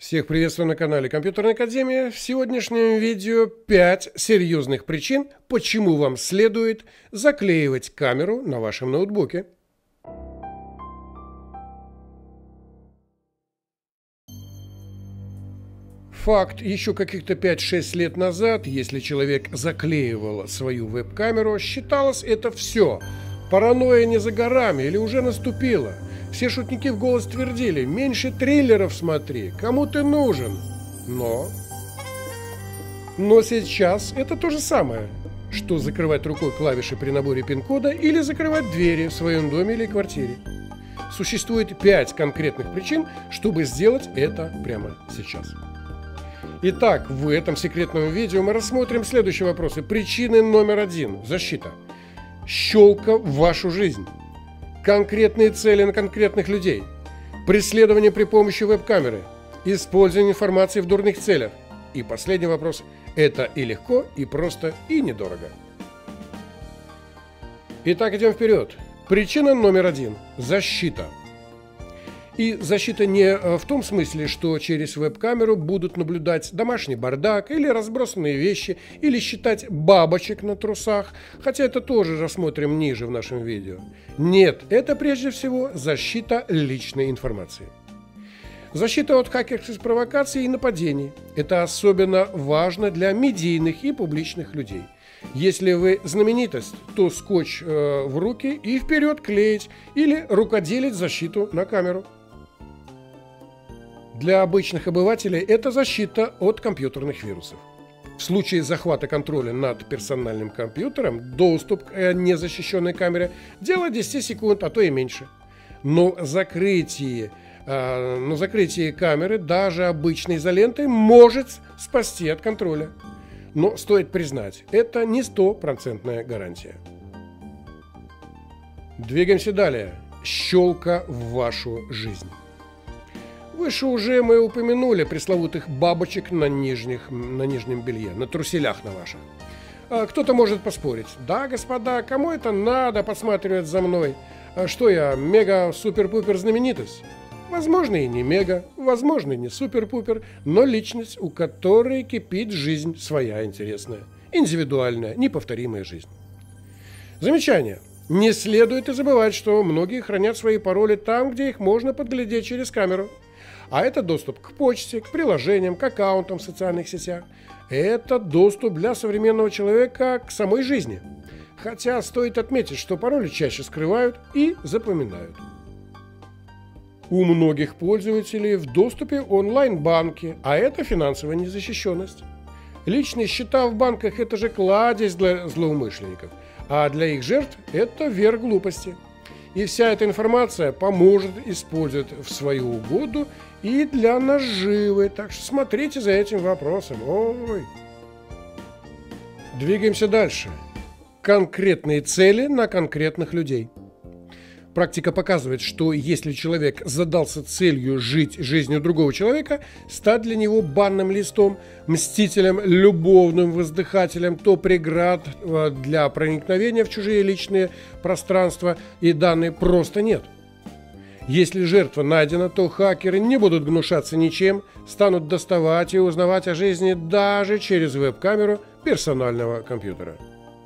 Всех приветствую на канале Компьютерная Академия. В сегодняшнем видео 5 серьезных причин, почему вам следует заклеивать камеру на вашем ноутбуке. Факт: еще каких-то 5-6 лет назад, если человек заклеивал свою веб-камеру, считалось это все. Паранойя не за горами или уже наступила. Все шутники в голос твердили: меньше триллеров смотри, кому ты нужен. Но сейчас это то же самое, что закрывать рукой клавиши при наборе пин-кода или закрывать двери в своем доме или квартире. Существует 5 конкретных причин, чтобы сделать это прямо сейчас. Итак, в этом секретном видео мы рассмотрим следующие вопросы. Причины номер 1. Защита. Щелка в вашу жизнь. Конкретные цели на конкретных людей. Преследование при помощи веб-камеры. Использование информации в дурных целях. И последний вопрос. Это и легко, и просто, и недорого. Итак, идем вперед. Причина номер 1. Защита. И защита не в том смысле, что через веб-камеру будут наблюдать домашний бардак или разбросанные вещи, или считать бабочек на трусах, хотя это тоже рассмотрим ниже в нашем видео. Нет, это прежде всего защита личной информации. Защита от хакерских провокаций и нападений. Это особенно важно для медийных и публичных людей. Если вы знаменитость, то скотч в руки и вперед клеить или рукоделить защиту на камеру. Для обычных обывателей это защита от компьютерных вирусов. В случае захвата контроля над персональным компьютером доступ к незащищенной камере – дело 10 секунд, а то и меньше. Но закрытие камеры даже обычной изолентой может спасти от контроля. Но стоит признать, это не 100% гарантия. Двигаемся далее. Щелка в вашу жизнь. Выше уже мы упомянули пресловутых бабочек на нижнем белье, на труселях на ваших. Кто-то может поспорить: да, господа, кому это надо подсматривать за мной? Что я, мега-супер-пупер знаменитость? Возможно, и не мега, возможно, и не супер-пупер, но личность, у которой кипит жизнь своя интересная, индивидуальная, неповторимая жизнь. Замечание. Не следует и забывать, что многие хранят свои пароли там, где их можно подглядеть через камеру. А это доступ к почте, к приложениям, к аккаунтам в социальных сетях. Это доступ для современного человека к самой жизни. Хотя стоит отметить, что пароли чаще скрывают и запоминают. У многих пользователей в доступе онлайн-банки, а это финансовая незащищенность. Личные счета в банках – это же кладезь для злоумышленников, а для их жертв – это верх глупости. И вся эта информация поможет использовать в свою угоду и для наживы. Так что смотрите за этим вопросом. Ой. Двигаемся дальше. Конкретные цели на конкретных людей. Практика показывает, что если человек задался целью жить жизнью другого человека, стать для него банным листом, мстителем, любовным воздыхателем, то преград для проникновения в чужие личные пространства и данные просто нет. Если жертва найдена, то хакеры не будут гнушаться ничем, станут доставать и узнавать о жизни даже через веб-камеру персонального компьютера.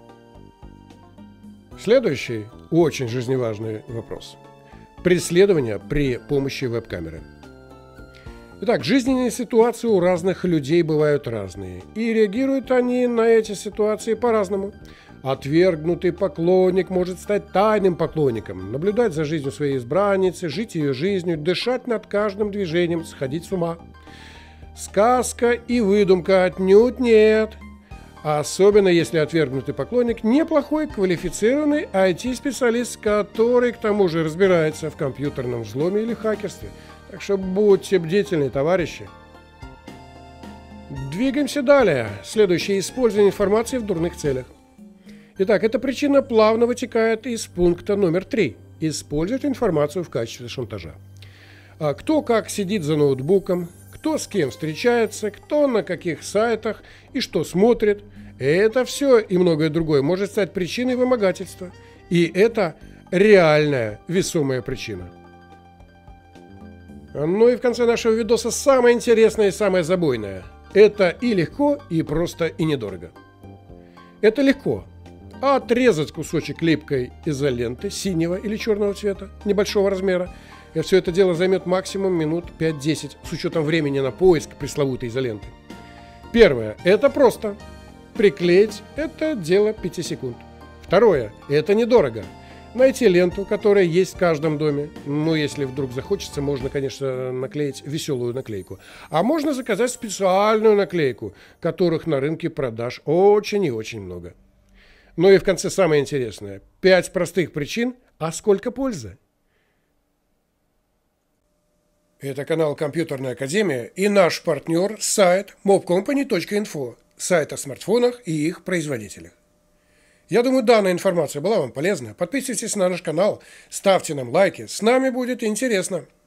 Следующий очень жизневажный вопрос. Преследование при помощи веб-камеры. Итак, жизненные ситуации у разных людей бывают разные, и реагируют они на эти ситуации по-разному. Отвергнутый поклонник может стать тайным поклонником, наблюдать за жизнью своей избранницы, жить ее жизнью, дышать над каждым движением, сходить с ума. Сказка и выдумка отнюдь нет. Особенно если отвергнутый поклонник неплохой квалифицированный IT-специалист, который к тому же разбирается в компьютерном взломе или хакерстве. Так что будьте бдительны, товарищи. Двигаемся далее. Следующее: использование информации в дурных целях. Итак, эта причина плавно вытекает из пункта номер 3. Использовать информацию в качестве шантажа. Кто как сидит за ноутбуком, кто с кем встречается, кто на каких сайтах и что смотрит. Это все и многое другое может стать причиной вымогательства. И это реальная весомая причина. Ну и в конце нашего видоса самое интересное и самое забойное. Это и легко, и просто, и недорого. Это легко. Отрезать кусочек липкой изоленты синего или черного цвета, небольшого размера. И все это дело займет максимум минут 5-10, с учетом времени на поиск пресловутой изоленты. Первое. Это просто. Приклеить – это дело 5 секунд. Второе. Это недорого. Найти ленту, которая есть в каждом доме. Ну, если вдруг захочется, можно, конечно, наклеить веселую наклейку. А можно заказать специальную наклейку, которых на рынке продаж очень и очень много. Ну и в конце самое интересное. 5 простых причин, а сколько пользы? Это канал Компьютерная Академия и наш партнер сайт mobcompany.info, сайт о смартфонах и их производителях. Я думаю, данная информация была вам полезна. Подписывайтесь на наш канал, ставьте нам лайки. С нами будет интересно.